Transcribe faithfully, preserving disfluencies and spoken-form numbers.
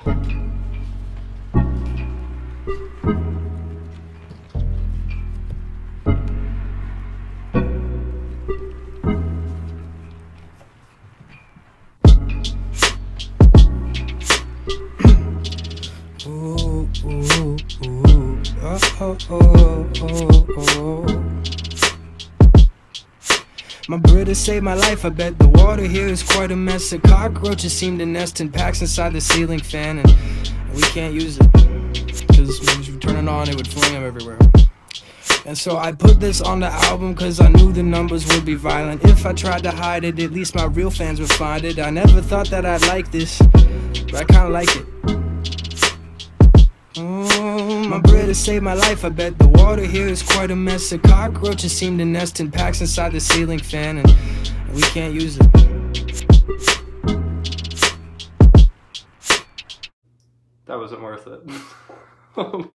Ooh, ooh, ooh, oh, oh, oh, oh, oh. My Brita saved my life, I bet the water here is quite a mess. The cockroaches seem to nest in packs inside the ceiling fan, and we can't use it, cause if you turn it on, it would fling them everywhere. And so I put this on the album cause I knew the numbers would be violent. If I tried to hide it, at least my real fans would find it. I never thought that I'd like this, but I kinda like it. Oh, my Brita saved my life, I bet the water here is quite a mess. The cockroaches seem to nest in packs inside the ceiling fan, and we can't use it. That wasn't worth it.